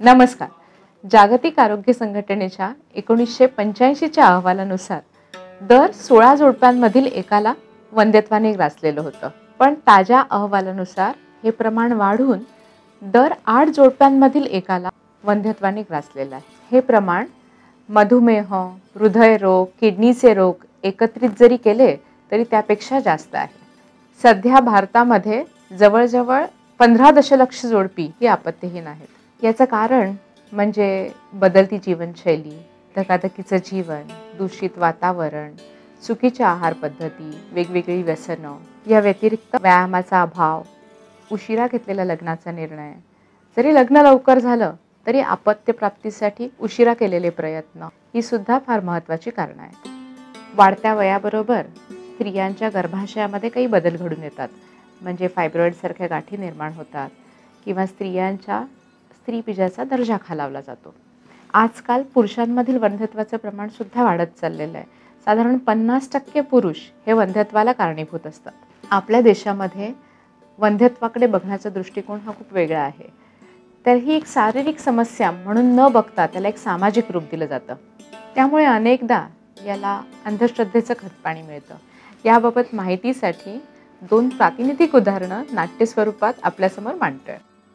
नमस्कार. जागतिक आरोग्य संघटनेच्या 1985च्या अहवालानुसार दर 16 जोडप्यांमधील एकाला वंध्यत्वाने ग्रासलेलं होतं. पण ताज्या अहवालानुसार हे प्रमाण वाढून दर 8 जोडप्यांमधील एकाला वंध्यत्वाने ग्रासलेलं आहे. हे प्रमाण मधुमेह, हृदयरोग, किडनीचे रोग एकत्रित जरी केले तरी त्यापेक्षा जास्त आहे. सध्या भारतामध्ये जवळजवळ 15 दशलक्ष जोडपी ही आपत्तीहीन आहेत. याचं कारण म्हणजे बदलती जीवनशैली, धकाधकीचं जीवन, दूषित वातावरण, चुकीच्या आहार पद्धती, वेगवेगळी व्यसनं, या व्यतिरिक्त व्यायामाचा अभाव, उशिरा घेतलेला लग्नाचा निर्णय, जरी लग्न लवकर झालं तरी अपत्यप्राप्तीसाठी उशिरा केलेले प्रयत्न ही सुद्धा फार महत्त्वाची कारणं आहेत. वाढत्या वयाबरोबर स्त्रियांच्या गर्भाशयामध्ये काही बदल घडून येतात, म्हणजे फायब्रॉइडसारख्या गाठी निर्माण होतात किंवा स्त्रियांच्या स्त्रीबीजाचा दर्जा खालावला जातो. आजकाल पुरुषांमधील वंध्यत्वाचं प्रमाण सुद्धा वाढत चाललेलं आहे. साधारण 50% पुरुष हे वंध्यत्वाला कारणीभूत असतात. आपल्या देशामध्ये वंध्यत्वाकडे बघण्याचा दृष्टिकोन हा खूप वेगळा आहे. तर ही एक शारीरिक समस्या म्हणून न बघता त्याला एक सामाजिक रूप दिलं जातं. त्यामुळे अनेकदा याला अंधश्रद्धेचं खतपाणी मिळतं. याबाबत माहितीसाठी 2 प्रातिनिधिक उदाहरणं नाट्य स्वरूपात आपल्यासमोर मांडतोय.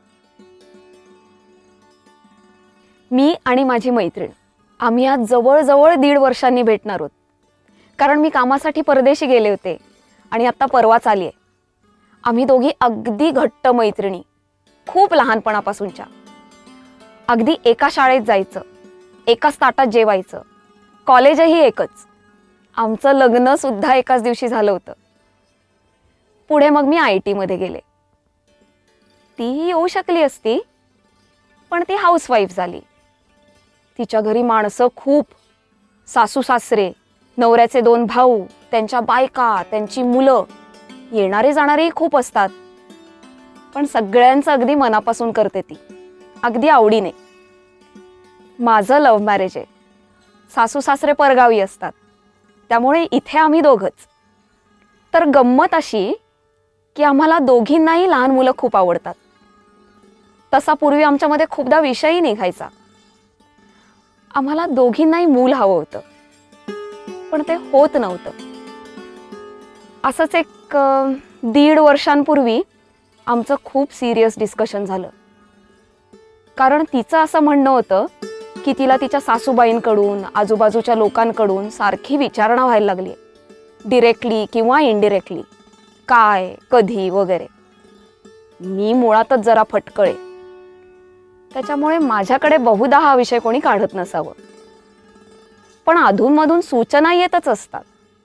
मी आणि माझी मैत्रीण आम्ही आज जवळजवळ 1.5 वर्षांनी भेटणार आहोत. कारण मी कामासाठी परदेशी गेले होते आणि आत्ता परवाच आली आहे. आम्ही दोघी अगदी घट्ट मैत्रिणी, खूप लहानपणापासूनच्या. अगदी एका शाळेत जायचं, एकाच ताटात जेवायचं, कॉलेजही एकच. आमचं लग्न सुद्धा एकाच दिवशी झालं होतं. पुढे मग मी IT मध्ये गेले. तीही येऊ शकली असती, पण ती हाऊसवाईफ झाली. तिच्या घरी माणसं खूप, सासू सासरे, नवऱ्याचे 2 भाऊ, त्यांच्या बायका, त्यांची मुलं, येणारे जाणारेही खूप असतात. पण सगळ्यांचं अगदी मनापासून करते ती, अगदी आवडीने. माझं लव्ह मॅरेज आहे. सासू सासरे परगावी असतात, त्यामुळे इथे आम्ही दोघंच. तर गंमत अशी की आम्हाला दोघींनाही लहान मुलं खूप आवडतात. तसा पूर्वी आमच्यामध्ये खूपदा विषयही निघायचा. आम्हाला दोघींनाही मूल हवं होतं, पण ते होत नव्हतं. असंच एक 1.5 वर्षांपूर्वी आमचं खूप सिरियस डिस्कशन झालं. कारण तिचं असं म्हणणं होतं की तिला तिच्या सासूबाईंकडून, आजूबाजूच्या लोकांकडून सारखी विचारणा व्हायला लागली, डिरेक्टली किंवा इनडिरेक्टली, काय, कधी वगैरे. मी मुळातच जरा फटकळे, त्याच्यामुळे माझ्याकडे बहुधा हा विषय कोणी काढत नसावं. पण अधूनमधून सूचना येतच असतात.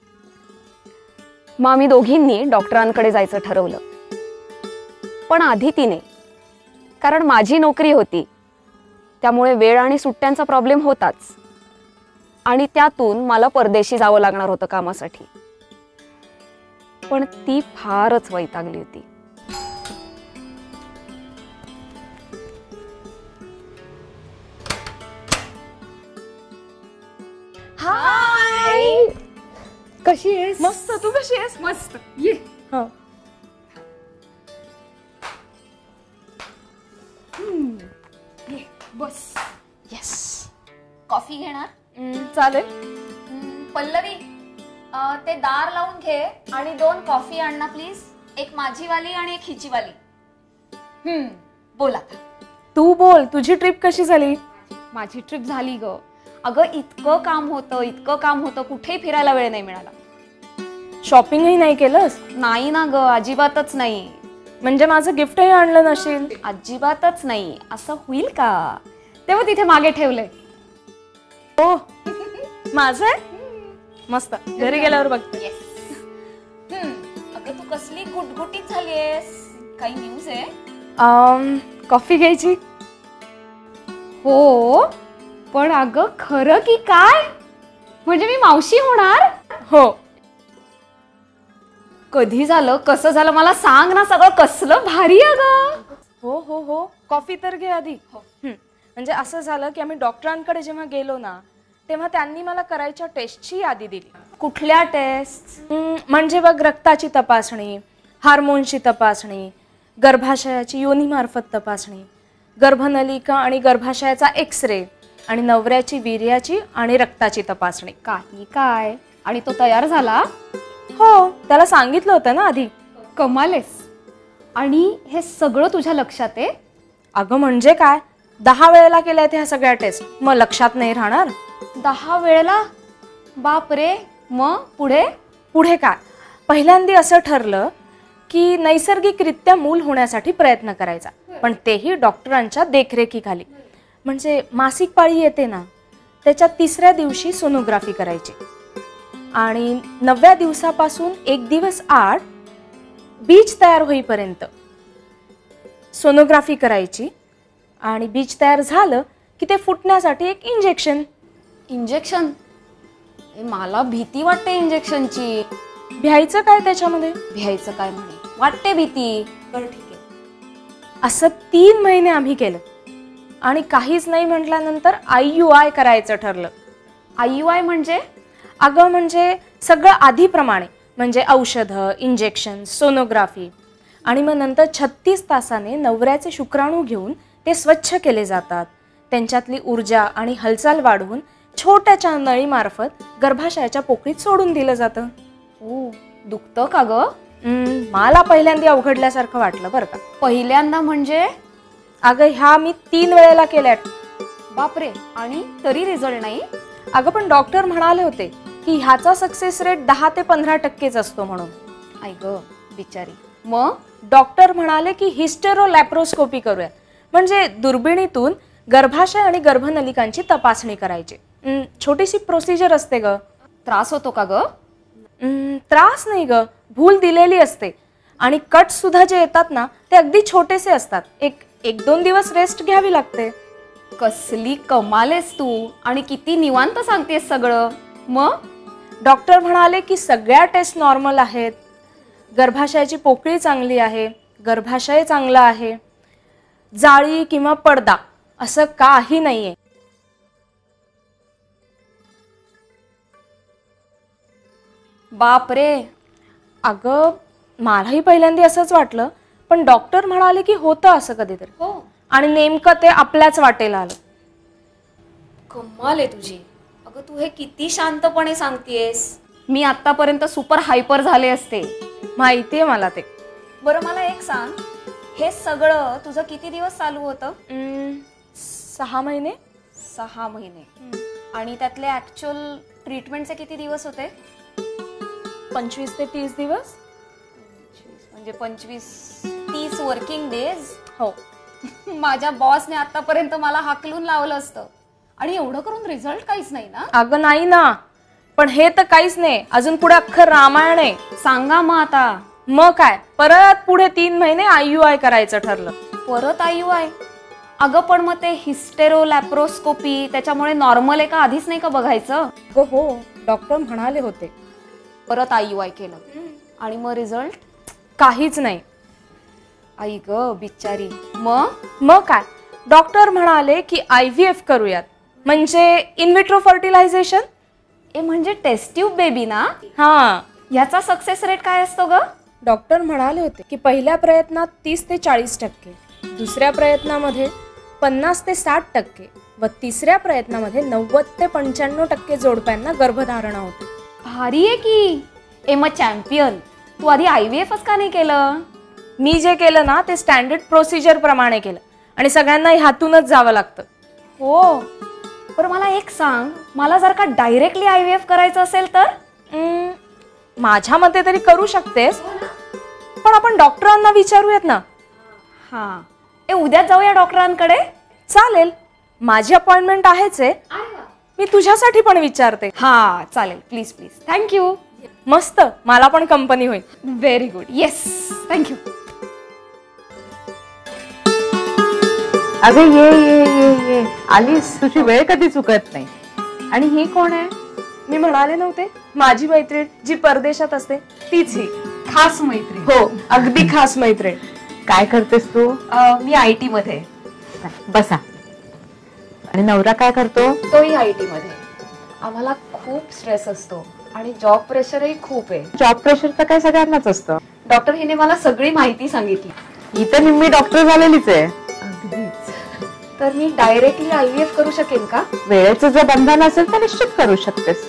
मग आम्ही दोघींनी डॉक्टरांकडे जायचं ठरवलं. पण आधी तिने, कारण माझी नोकरी होती, त्यामुळे वेळ आणि सुट्ट्यांचा प्रॉब्लेम होताच. आणि त्यातून मला परदेशी जावं लागणार होतं कामासाठी. पण ती फारच वैतागली होती. हाय, कशी आहेस? मस्त. तू कशी आहेस? मस्त. ये. हा. बस. येस. कॉफी घेणार? चालेल. पल्लवी, ते दार लावून घे आणि 2 कॉफी आण ना प्लीज. एक माझीवाली आणि एक हिचीवाली. बोला. तू बोल, तुझी ट्रिप कशी झाली? माझी ट्रिप झाली ग. अगं इतकं काम होतं, कुठेही फिरायला वेळ नाही मिळाला. शॉपिंगही नाही केलंस? नाही ना ग, अजिबातच नाही. म्हणजे माझं गिफ्टही आणलं नशील? अजिबातच नाही. असं होईल का? तेव्हा तिथे मागे ठेवलंय. ओ, माझं आहे? मस्त. घरी गेल्यावर बघते. अगं तू कसली गुटगुटीत झालीयस? काही न्यूज आहे? कॉफी घ्यायची? हो, पण अगं खरं की काय? म्हणजे मी मावशी होणार? हो. कधी झालं, कसं झालं मला सांग ना. सगळं कसलं भारी अगं. हो हो हो, कॉफी तर घे आधी. म्हणजे असं झालं की आम्ही डॉक्टरांकडे जेव्हा गेलो ना, तेव्हा त्यांनी मला करायच्या टेस्टची यादी दिली. कुठल्या टेस्ट? म्हणजे बघ, रक्ताची तपासणी, हार्मोनची तपासणी, गर्भाशयाची योनीमार्फत तपासणी, गर्भनलिका आणि गर्भाशयाचा एक्स-रे आणि नवऱ्याची वीर्याची आणि रक्ताची तपासणी. काही काय? आणि तो तयार झाला? हो, त्याला सांगितलं होतं ना आधी. कमालेस. आणि हे सगळं तुझ्या लक्षात आहे? अगं म्हणजे काय, 10 वेळेला केल्या ह्या सगळ्या टेस्ट, मग लक्षात नाही राहणार? 10 वेळेला? बाप रे. मग पुढे? पुढे काय, पहिल्यांदा असं ठरलं की नैसर्गिकरित्या मूल होण्यासाठी प्रयत्न करायचा, पण तेही डॉक्टरांच्या देखरेखीखाली. म्हणजे मासिक पाळी येते ना, त्याच्या 3ऱ्या दिवशी सोनोग्राफी करायची आणि 9व्या दिवसापासून 1 दिवस आड बीज तयार होईपर्यंत सोनोग्राफी करायची आणि बीज तयार झालं की ते फुटण्यासाठी एक इंजेक्शन. इंजेक्शन? मला भीती वाटते इंजेक्शनची. भ्यायचं काय त्याच्यामध्ये? भ्यायचं काय म्हणे, वाटते भीती. बरं ठीक आहे. असं 3 महिने आम्ही केलं आणि काहीच नाही म्हटल्यानंतर IUI करायचं ठरलं. IUI म्हणजे? अगं म्हणजे सगळं आधीप्रमाणे, म्हणजे औषधं, इंजेक्शन, सोनोग्राफी आणि मग नंतर 36 तासाने नवऱ्याचे शुक्राणू घेऊन ते स्वच्छ केले जातात. त्यांच्यातली ऊर्जा आणि हालचाल वाढवून छोट्याच्या नळीमार्फत गर्भाशयाच्या पोकळीत सोडून दिलं जातं. ओ, दुखतं का ग? मला पहिल्यांदा अवघडल्यासारखं वाटलं बरं का. पहिल्यांदा म्हणजे? अगं ह्या मी 3 वेळेला केल्या. बापरे. आणि तरी रिझल्ट नाही? अगं पण डॉक्टर म्हणाले होते की ह्याचा सक्सेस रेट 10 ते 15% असतो म्हणून. आई ग बिचारी. मग डॉक्टर म्हणाले की हिस्टेरोलॅप्रोस्कोपी करूया, म्हणजे दुर्बिणीतून गर्भाशय आणि गर्भनलिकांची तपासणी करायची. छोटीशी प्रोसिजर असते ग. त्रास होतो का ग? त्रास नाही ग, भूल दिलेली असते आणि कट सुद्धा जे येतात ना ते अगदी छोटेसे असतात. एक 2 दिवस रेस्ट घ्यावी लागते. कसली कमालेस तू. आणि किती निवांत सांगतेस सगळं. मग डॉक्टर म्हणाले की सगळ्या टेस्ट नॉर्मल आहेत, गर्भाशयाची पोकळी चांगली आहे, गर्भाशय चांगला आहे, जाळी किंवा पडदा असं काही नाहीये. बाप रे. अगं मलाही पहिल्यांदा असंच वाटलं, पण डॉक्टर म्हणाले की होतं असं कधीतरी. हो. आणि नेमकं ते आपल्याच वाटेला आलं. कमाल आहे तुझी. अगं तू हे किती शांतपणे सांगतेस. मी आतापर्यंत सुपर हायपर झाले असते. माहितीये मला ते. बरं मला एक सांग, हे सगळं तुझं किती दिवस चालू होतं? 6 महिने. 6 महिने. आणि त्यातले ऍक्च्युअल ट्रीटमेंटचे किती दिवस होते? 25 ते 30 दिवस. म्हणजे 25-30 वर्किंग डेज. हो. माझ्या बॉसने आतापर्यंत मला हाकलून लावलं असतं. आणि एवढं करून रिझल्ट काहीच नाही ना? अगं नाही ना, पण हे तर काहीच नाही, अजून पुढे अख्खं रामायण आहे. सांगा मग आता. मग काय, परत पुढे 3 महिने IUI करायचं ठरलं. परत IUI? अगं पण मग ते हिस्टेरोलॅप्रोस्कोपी त्याच्यामुळे नॉर्मल आहे का आधीच नाही का बघायचं? हो, डॉक्टर म्हणाले होते. परत IUI केलं आणि मग रिझल्ट काहीच नाही. आई ग बिचारी. मग काय, डॉक्टर म्हणाले की IVF करूयात, म्हणजे इनविट्रो फर्टिलायझेशन. म्हणजे टेस्ट ट्यूब बेबी ना? हा. याचा सक्सेस रेट काय असतो ग? डॉक्टर म्हणाले होते की पहिल्या प्रयत्नात 30 ते 40%, दुसऱ्या प्रयत्नामध्ये 50 ते 60% व 3ऱ्या प्रयत्नामध्ये 90 ते 95% जोडप्यांना गर्भधारणा होते. भारी आहे की. मग चॅम्पियन, तू आधी IVFच का नाही केलं? मी जे केलं ना ते स्टँडर्ड प्रोसिजर प्रमाणे केलं आणि सगळ्यांना ह्यातूनच जावं लागतं. हो. पण मला एक सांग, मला जर का डायरेक्टली IVF करायचं असेल तर? माझ्या मते तरी करू शकतेस, पण आपण डॉक्टरांना विचारूयात ना. हा. उद्याच जाऊया डॉक्टरांकडे? चालेल, माझी अपॉइंटमेंट आहेच आहे. मी तुझ्यासाठी पण विचारते. हा चालेल, प्लीज प्लीज. थँक्यू. मस्त, मला पण कंपनी होईल. Very good. Yes, thank you. अगं ये ये ये ये आलीस. तुझी वेळ कधी चुकत नाही. आणि ही कोण आहे? मी म्हणाले नव्हते, माझी मैत्रीण जी परदेशात असते तीच ही. खास मैत्रीण? हो, अगदी खास मैत्रीण. काय करतेस तू? मी IT मध्ये. बसा. आणि नवरा काय करतो? तोही IT मध्ये. आम्हाला खूप स्ट्रेस असतो आणि जॉब प्रेशरही खूप आहे. जॉब प्रेशर तर काय सगळ्यांनाच असतं. डॉक्टर हिने मला सगळी माहिती सांगितली. ही तर निम्मी डॉक्टर झालेलीच आहे. अगदीच. तर मी डायरेक्टली IVF करू शकेन का? वेळेचं जर बंधन असेल तर निश्चित करू शकतेस.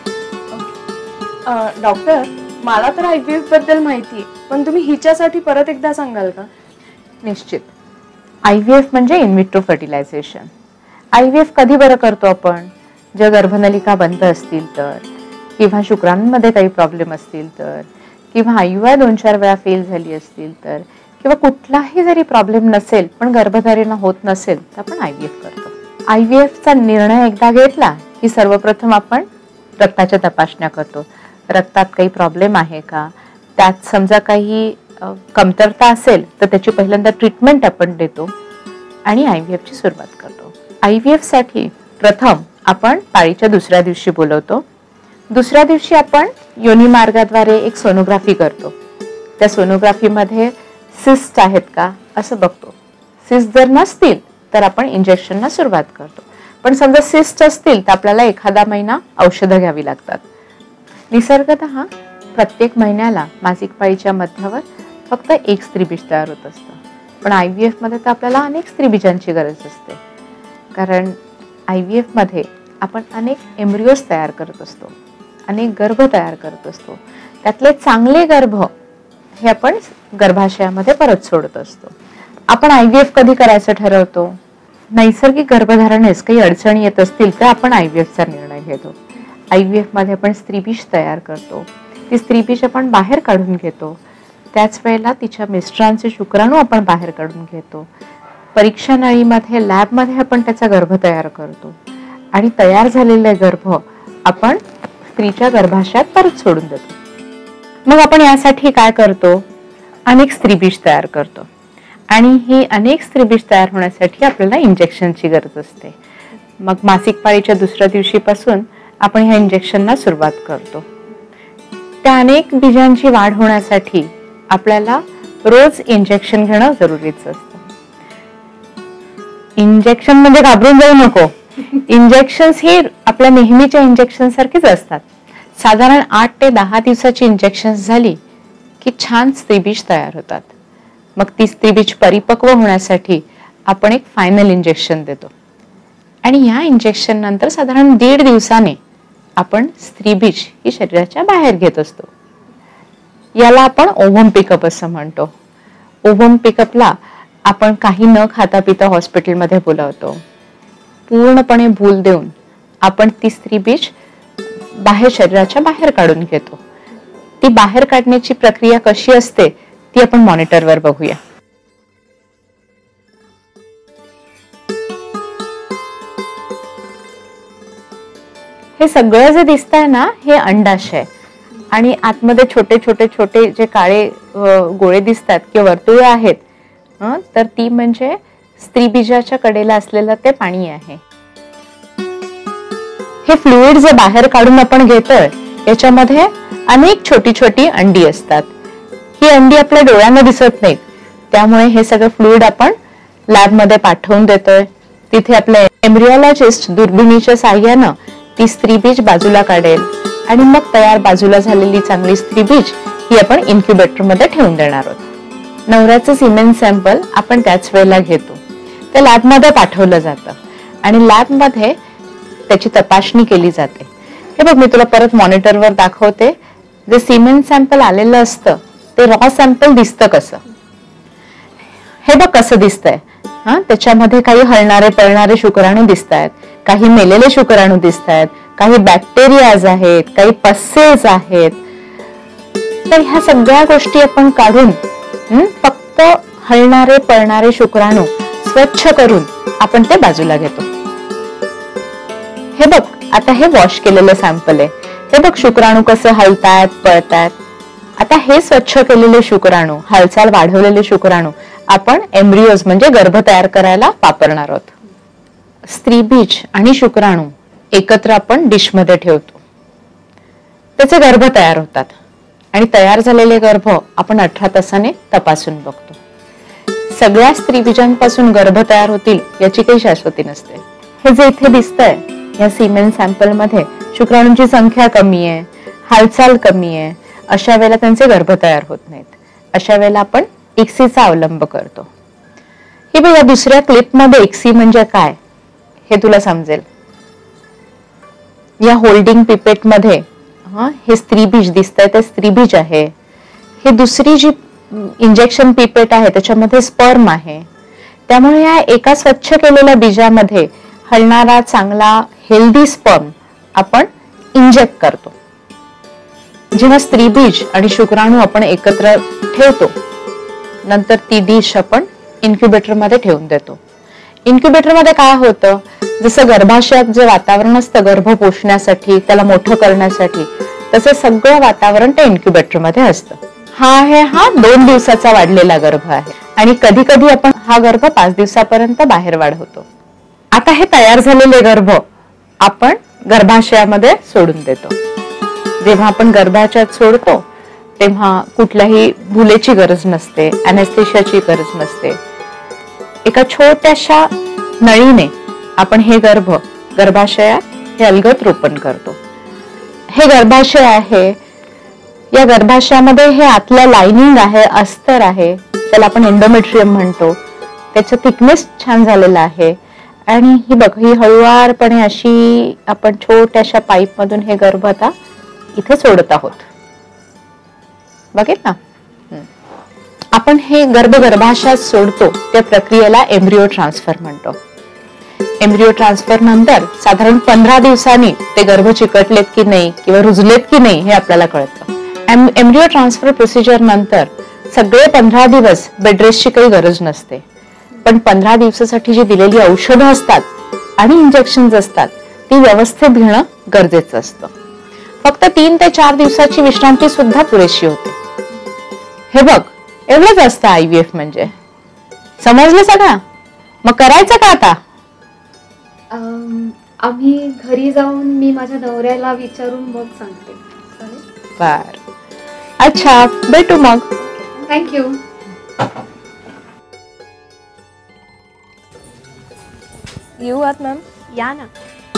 डॉक्टर, मला तर IVF बद्दल माहिती आहे, पण तुम्ही हिच्यासाठी परत एकदा सांगाल का? निश्चित. IVF म्हणजे इन विट्रो फर्टिलायझेशन. IVF कधी बरं करतो आपण? जर गर्भनलिका बंद असतील तर, किंवा शुक्राणूंमध्ये काही प्रॉब्लेम असतील तर, किंवा IUI 2-4 वेळा फेल झाली असतील तर, किंवा कुठलाही जरी प्रॉब्लेम नसेल पण गर्भधारणा होत नसेल तर आपण IVF करतो. IVFचा निर्णय एकदा घेतला की सर्वप्रथम आपण रक्ताच्या तपासण्या करतो. रक्तात काही प्रॉब्लेम आहे का, त्यात समजा काही कमतरता असेल तर त्याची पहिल्यांदा ट्रीटमेंट आपण देतो आणि IVF ची सुरुवात करतो. IVF साठी प्रथम आपण पाळीच्या दुसऱ्या दिवशी बोलवतो. दुसऱ्या दिवशी आपण योनी मार्गाद्वारे एक सोनोग्राफी करतो. त्या सोनोग्राफीमध्ये सिस्ट आहेत का असं बघतो. सिस्ट जर नसतील तर आपण इंजेक्शनला सुरुवात करतो. पण समजा सिस्ट असतील तर आपल्याला एखादा महिना औषधं घ्यावी लागतात. निसर्गतः प्रत्येक महिन्याला मासिक पाळीच्या मध्यावर फक्त एक स्त्रीबीज तयार होत असतं. पण IVF मध्ये तर आपल्याला अनेक स्त्रीबीजांची गरज असते, कारण IVF मध्ये आपण अनेक एम्ब्रियोज तयार करत असतो, अनेक गर्भ तयार करत असतो. त्यातले चांगले गर्भ हे आपण गर्भाशयामध्ये परत सोडत असतो. आपण IVF कधी करायचं ठरवतो? नैसर्गिक गर्भधारणेस काही अडचणी येत असतील तर आपण IVF चा निर्णय घेतो. IVF मध्ये आपण स्त्रीबीज तयार करतो. ती स्त्रीबीज आपण बाहेर काढून घेतो. त्याच वेळेला तिच्या मिस्टरांचे शुक्राणू आपण बाहेर काढून घेतो. परीक्षा नळीमध्ये लॅबमध्ये आपण त्याचा गर्भ तयार करतो आणि तयार झालेले गर्भ आपण स्त्रीच्या गर्भाशयात परत सोडून देतो. मग आपण यासाठी काय करतो? अनेक स्त्रीबीज तयार करतो आणि ही अनेक स्त्रीबीज तयार होण्यासाठी आपल्याला इंजेक्शनची गरज असते. मग मासिक पाळीच्या दुसऱ्या दिवशीपासून आपण ह्या इंजेक्शनला सुरुवात करतो. त्या अनेक बीजांची वाढ होण्यासाठी आपल्याला रोज इंजेक्शन घेणं जरुरीचं असतं. इंजेक्शन म्हणजे घाबरून जाऊ नको. इंजेक्शन्स हे आपल्या नेहमीच्या इंजेक्शन सारखेच असतात. साधारण 8 ते 10 दिवसाची इंजेक्शन्स झाली की छान स्त्रीबीज तयार होतात. मग ती स्त्रीबीज परिपक्व होण्यासाठी आपण एक फायनल इंजेक्शन देतो आणि या इंजेक्शन नंतर साधारण 1.5 दिवसाने आपण स्त्रीबीज ही शरीराच्या बाहेर घेत असतो. याला आपण ओव्हम पिकअप असं म्हणतो. ओव्हम पिकअपला आपण काही न खाता पिता हॉस्पिटलमध्ये बोलावतो. पूर्णपणे भूल देऊन आपण ती स्त्रीबीज बाहेर शरीराच्या बाहेर काढून घेतो. ती बाहेर काढण्याची प्रक्रिया कशी असते ती आपण मॉनिटरवर बघूया. हे सगळं जे दिसतंय ना हे अंडाशय आणि आतमध्ये छोटे छोटे छोटे जे काळे गोळे दिसतात किंवा वर्तुळे आहेत तर ती म्हणजे स्त्रीबीजाच्या कडेला असलेलं ते पाणी आहे. हे फ्लुइड जे बाहेर काढून आपण घेतोय याच्यामध्ये अनेक छोटी छोटी अंडी असतात. ही अंडी आपल्या डोळ्यांना दिसत नाहीत, त्यामुळे हे सगळं फ्लुइड आपण लॅबमध्ये पाठवून देतोय. तिथे आपले एम्ब्रियोलॉजिस्ट दुर्बिणीच्या साहाय्यानं ती स्त्रीबीज बाजूला काढेल आणि मग तयार बाजूला झालेली चांगली स्त्रीबीज ही आपण इन्क्युबेटर मध्ये ठेवून देणार आहोत. नवऱ्याचं सिमेन सॅम्पल आपण त्याच वेळेला घेतो. ते लॅबमध्ये पाठवलं जातं आणि लॅबमध्ये त्याची तपासणी केली जाते. हे बघ मी तुला परत मॉनिटरवर दाखवते. जे सिमेन सॅम्पल आलेलं असतं ते रॉ सॅम्पल दिसतं कसं. हे बघ कसं दिसतंय. त्याच्यामध्ये काही हलणारे पळणारे शुक्राणू दिसत आहेत, काही मेलेले शुक्राणू दिसत आहेत, काही बॅक्टेरियाज आहेत, काही पसेल्स आहेत. तर ह्या सगळ्या गोष्टी आपण काढून फक्त हलणारे पळणारे शुक्राणू स्वच्छ करून आपण ते बाजूला घेतो. हे बघ आता हे वॉश केलेलं सॅम्पल आहे. हे बघ शुक्राणू कसे हलतायत पळतायत. आता हे स्वच्छ केलेले शुक्राणू, हालचाल वाढवलेले शुक्राणू आपण एम्ब्रियोज म्हणजे गर्भ तयार करायला वापरणार आहोत. स्त्रीबीज आणि शुक्राणू एकत्र आपण डिश मध्ये ठेवतो. त्याचे गर्भ तयार होतात आणि तयार झालेले गर्भ आपण 18 तासाने तपासून बघतो. सगळ्या स्त्रीबीजांपासून गर्भ तयार होतील याची काही शाश्वती नसते. हे जे इथे दिसतंय या सिमेन सॅम्पल मध्ये शुक्राणूंची संख्या कमी आहे, हालचाल कमी आहे, अशा वेळेला त्यांचे गर्भ तयार होत नाहीत. अशा वेळेला आपण ICSI चा अवलंब करतो. हे बघ, या दुसऱ्या क्लिपमध्ये एक्सी म्हणजे काय हे तुला समजेल. या होल्डिंग पिपेट मध्ये हे स्त्रीबीज दिसतंय, ते स्त्रीबीज आहे. हे दुसरी जी इंजेक्शन पिपेट आहे त्याच्यामध्ये स्पर्म आहे. त्यामुळे या एका स्वच्छ केलेल्या बीजामध्ये हलणारा चांगला हेल्दी स्पर्म आपण इंजेक्ट करतो. जेव्हा स्त्रीबीज आणि शुक्राणू आपण एकत्र ठेवतो, नंतर ती डिश आपण इन्क्युबेटर मध्ये ठेवून देतो. इन्क्युबेटर मध्ये काय होतं, जसं गर्भाशयात जे वातावरण असतं गर्भ पोषण्यासाठी, त्याला मोठं करण्यासाठी, तसं सगळं वातावरण त्या इन्क्युबेटर मध्ये असतं. हा 2 दिवसाचा वाढलेला गर्भ आहे आणि कधी कधी आपण हा गर्भ 5 दिवसापर्यंत बाहेर वाढवतो. आता हे तयार झालेले गर्भ आपण गर्भाशयामध्ये सोडून देतो. जेव्हा आपण गर्भाशयात सोडतो तेव्हा कुठल्याही भुलेची गरज नसते, अॅनेस्थेशियाची गरज नसते. एका छोट्याशा नळीने आपण हे गर्भाशयात हे अलगद रोपण करतो. हे गर्भाशय आहे. या गर्भाशयामध्ये हे आतलं लाइनिंग आहे, अस्तर आहे, त्याला आपण एंडोमेट्रियम म्हणतो. त्याचं थिकनेस छान झालेलं आहे आणि ही बघ, ही हळुवारपणे अशी आपण छोट्याशा पाईप मधून हे गर्भ आता इथे सोडत आहोत. बघेल ना, आपण हे गर्भाशयात सोडतो त्या प्रक्रियेला एम्ब्रिओ ट्रान्सफर म्हणतो. एम्ब्रिओ ट्रान्सफर नंतर साधारण 15 दिवसांनी ते गर्भ चिकटलेत की नाही किंवा रुजलेत की नाही हे आपल्याला कळतं. एम्ब्रिओ ट्रान्सफर प्रोसिजर नंतर सगळे 15 दिवस बेडरेस्टची काही गरज नसते. पण 15 दिवसासाठी जी दिलेली औषधं असतात आणि इंजेक्शन असतात ती व्यवस्थित घेणं गरजेचं असतं. फक्त 3 ते 4 दिवसाची विश्रांती सुद्धा पुरेशी होते. हे बघ, एवढंच असतं IVF म्हणजे. समजलं सगळं? मग करायचं का आता? आम्ही घरी जाऊन मी माझ्या नवऱ्याला विचारून मग सांगते. बर, अच्छा, भेटू मग. थँक्यू. येऊ आत मॅम? या ना.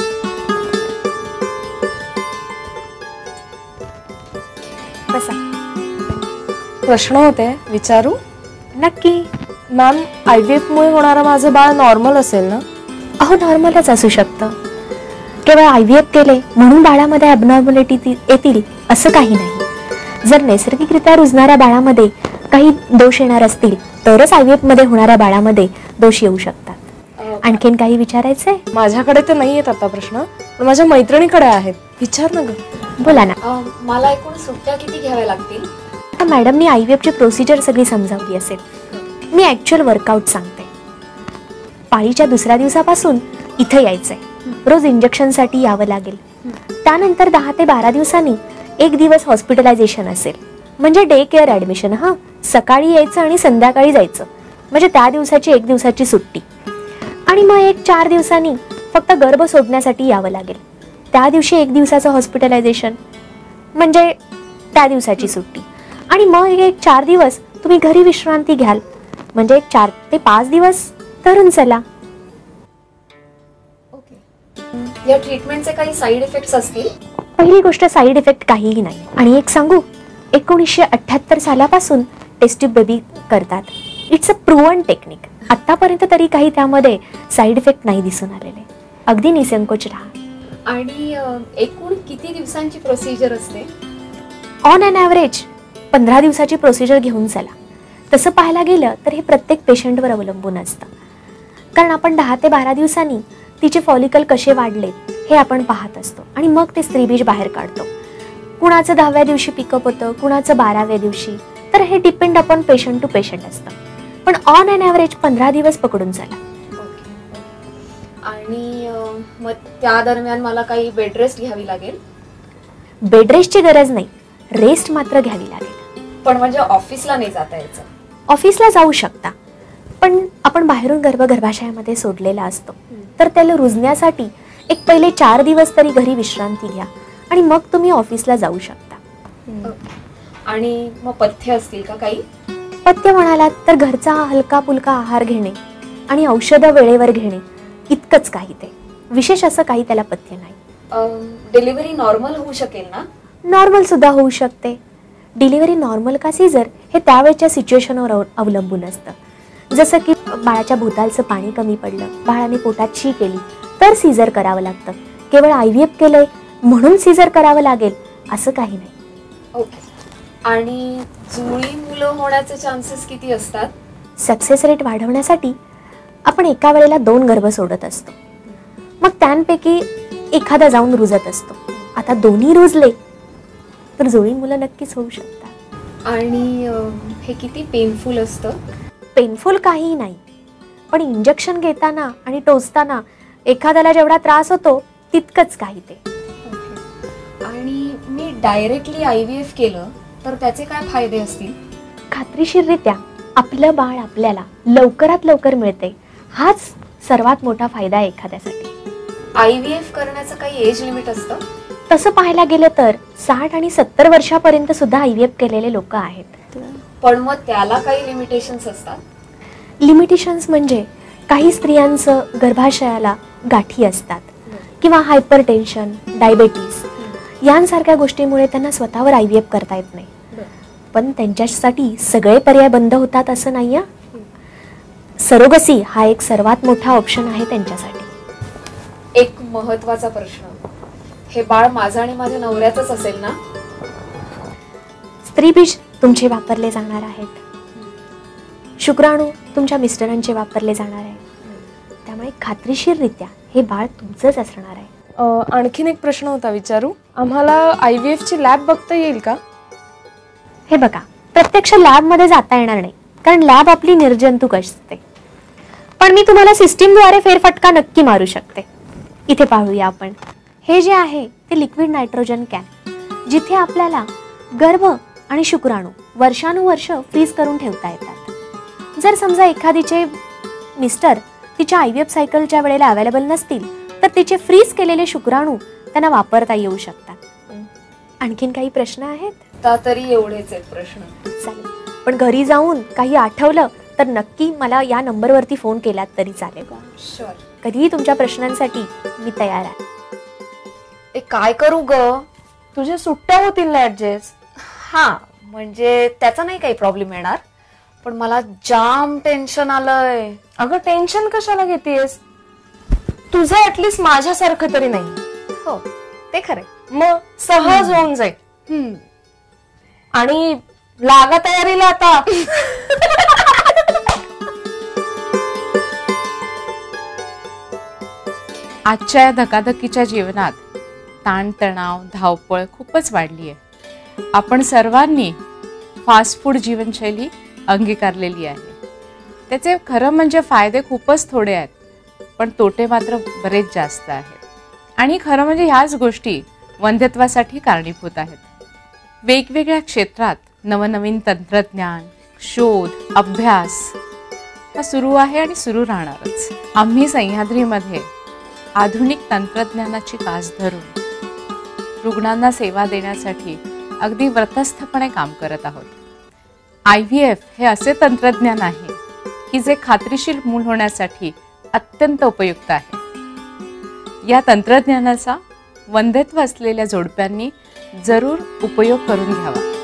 बसा. प्रश्न होते, विचारू? नक्की. मॅम, IVF मुळे होणारं माझं बाळ नॉर्मल असेल ना? अहो, नॉर्मलच असू शकतं. केवळ IVF केले म्हणून बाळामध्ये ॲबनॉर्मॅलिटी येतील असं काही नाही. जर नैसर्गिकरित्या रुजणाऱ्या बाळामध्ये काही दोष येणार असतील तरच IVF मध्ये होणाऱ्या बाळामध्ये दोष येऊ शकतात. आणखीन काही विचारायचंय? माझ्याकडे तर नाही येत आता प्रश्न, पण माझ्या मैत्रिणीकडे आहेत. विचार ना ग. बोला ना. मला एकूण सुट्ट्या किती घ्याव्या लागतील? मॅडमनी IVFची प्रोसिजर सगळी समजावली असेल. मी ॲक्च्युअल वर्कआउट सांगते. पाळीच्या दुसऱ्या दिवसापासून इथं यायचंय. रोज इंजेक्शनसाठी यावं लागेल. त्यानंतर 10 ते 12 दिवसांनी 1 दिवस हॉस्पिटलायझेशन असेल, म्हणजे डे केअर ॲडमिशन. सकाळी यायचं आणि संध्याकाळी जायचं, म्हणजे त्या दिवसाची 1 दिवसाची सुट्टी. आणि मग 4 दिवसांनी फक्त गर्भ सोडण्यासाठी यावं लागेल. त्या दिवशी 1 दिवसाचं हॉस्पिटलायझेशन, म्हणजे त्या दिवसाची सुट्टी. आणि मग 4 दिवस तुम्ही घरी विश्रांती घ्याल, म्हणजे 4 ते 5 दिवस धरून चला. ओके. या ट्रीटमेंटचे काही साईड इफेक्ट्स असतील? पहिली गोष्ट, साईड इफेक्ट काहीही नाही. आणि एक सांगू, 1978 सालापासून टेस्ट ट्यूब बेबी करतात. It's a proven technique. आतापर्यंत तरी काही त्यामध्ये साईड इफेक्ट नाही दिसून आलेले. अगदी निसंकोच राहा. आणि एकूण किती दिवसांची प्रोसिजर असते? ऑन ॲन ॲव्हरेज 15 दिवसाची प्रोसिजर घेऊन चला. तसं पाहायला गेलं तर हे प्रत्येक पेशंटवर अवलंबून असतं. कारण आपण 10 ते 12 दिवसांनी तिचे फॉलिकल कसे वाढले हे आपण पाहत असतो आणि मग ते स्त्रीबीज बाहेर काढतो. कुणाचं 10व्या दिवशी पिकअप होतं, कुणाचं 12व्या दिवशी. तर हे depend upon patient to patient असतं. पण ऑन ॲन ॲव्हरेज 15 दिवस पकडून चला. आणि मग त्या दरम्यान मला काही बेड रेस्ट घ्यावी लागेल? बेड रेस्टची गरज नाही, रेस्ट मात्र घ्यावी लागेल. पण म्हणजे ऑफिसला नाही जाता यायचं? ऑफिसला जाऊ शकता, पण आपण बाहेरून गर्भाशयामध्ये सोडलेला असतो, तर त्याला रुजण्यासाठी एक पहिले 4 दिवस तरी घरी विश्रांती घ्या आणि मग तुम्ही ऑफिसला जाऊ शकता. आणि मग पथ्य असतील का काही? पथ्य म्हणालात तर घरचा हलका पुलका आहार घेणे आणि औषधं वेळेवर घेणे, इतकंच काही. ते विशेष असं काही त्याला पथ्य नाही. डिलिव्हरी नॉर्मल होऊ शकेल ना? नॉर्मल सुद्धा होऊ शकते. डिलिव्हरी नॉर्मल का सीझर हे त्यावेळच्या सिच्युएशनवर अवलंबून असतं. जसं की बाळाच्या भोवतालचं पाणी कमी पडलं, बाळाने पोटात शी केली तर सीझर करावं लागतं. केवळ IVF केलंय म्हणून सीझर करावं लागेल असं काही नाही. ओके. आणि जुळी मुलं होण्याचे चान्सेस किती असतात? सक्सेस रेट वाढवण्यासाठी आपण एका वेळेला 2 गर्भ सोडत असतो. मग त्यांपैकी एखादा जाऊन रुजत असतो. आता दोन्ही रुजले तर जुळी मुलं नक्कीच होऊ शकतात. आणि हे किती पेनफुल असतं? पेनफुल काहीही नाही, पण इंजेक्शन घेताना आणि टोचताना एखाद्याला जेवढा त्रास होतो तितकंच काही ते. आणि मी डायरेक्टली IVF केलं तर त्याचे काय फायदे असतील? खात्रीशीररित्या आपलं बाळ आपल्याला लवकरात लवकर मिळते, हाच सर्वात मोठा फायदा आहे एखाद्यासाठी. IVF करण्याचं काही एज लिमिट असतं? तसं पाहायला गेलं तर 60 आणि 70 वर्षापर्यंत सुद्धा IVF केलेले लोक आहेत. पण मग त्याला काही लिमिटेशन्स असतात? लिमिटेशन्स म्हणजे काही स्त्रियांचं गर्भाशयाला गाठी असतात किंवा हायपरटेन्शन, डायबेटीस यांसारख्या गोष्टीमुळे त्यांना स्वतःवर IVF करता येत नाही. पण त्यांच्यासाठी सगळे पर्याय बंद होतात असं नाही आहे. सरोगसी हा एक सर्वात मोठा ऑप्शन आहे त्यांच्यासाठी. एक महत्वाचा प्रश्न, हे बाळ माझं आणि माझ्या नवऱ्याचंच असेल ना? स्त्रीबीज तुमचे वापरले जाणार आहेत, शुक्राणू तुमच्या मिस्टरांचे वापरले जाणार आहे. त्यामुळे खात्रीशीररित्या हे बाळ तुमचंच असणार आहे. आणखीन एक प्रश्न होता विचारू, आम्हाला IVF ची लॅब बघता येईल का? हे बघा, प्रत्यक्ष लॅबमध्ये जाता येणार नाही कारण लॅब आपली निर्जंतुक असते, पण मी तुम्हाला सिस्टीमद्वारे फेरफटका नक्की मारू शकते. इथे पाहूया आपण. हे जे आहे ते लिक्विड नायट्रोजन कॅन, जिथे आपल्याला गर्भ आणि शुक्राणू वर्षानुवर्ष फ्रीज करून ठेवता येतात. जर समजा एखादीचे मिस्टर तिच्या IVF सायकलच्या वेळेला अवेलेबल नसतील तर तिचे फ्रीज केलेले शुक्राणू त्यांना वापरता येऊ शकतात. आणखीन काही प्रश्न आहेत? तरी एवढेच आहेत प्रश्न. चालेल, पण घरी जाऊन काही आठवलं तर नक्की मला या नंबरवरती फोन केलात तरी चालेल. शुअर. कधीही तुमच्या प्रश्नांसाठी मी तयार आहे. काय करू ग? तुझ्या सुट्ट्या होतील ना ऍडजस्ट? हा, म्हणजे त्याचा नाही काही प्रॉब्लेम येणार, पण मला जाम टेन्शन आलंय. अगं टेन्शन कशाला घेतेस? तुझं ऍटलीस्ट माझ्यासारखं तरी नाही. हो, ते खरंय. मग सहज होऊन जाईल. आणि लागा तयारीला आता. आजच्या या धकाधकीच्या जीवनात ताणतणाव, धावपळ खूपच वाढली आहे. आपण सर्वांनी फास्ट फूड जीवनशैली अंगीकारलेली आहे. त्याचे खरं म्हणजे फायदे खूपच थोडे आहेत, पण तोटे मात्र बरेच जास्त आहेत. आणि खरं म्हणजे ह्याच गोष्टी वंध्यत्वासाठी कारणीभूत आहेत. वेगवेगळ्या क्षेत्रात नवनवीन तंत्रज्ञान, शोध, अभ्यास हा सुरू आहे आणि सुरू राहणारच. आम्ही सह्याद्रीमध्ये आधुनिक तंत्रज्ञानाची कास धरून रुग्णांना सेवा देण्यासाठी अगदी व्रतस्थपणे काम करत आहोत. IVF हे असे तंत्रज्ञान आहे की जे खात्रीशीर मूल होण्यासाठी अत्यंत उपयुक्त आहे. या तंत्रज्ञानाचा वंध्यत्व असलेल्या जोडप्यांनी जरूर उपयोग करून घ्यावा.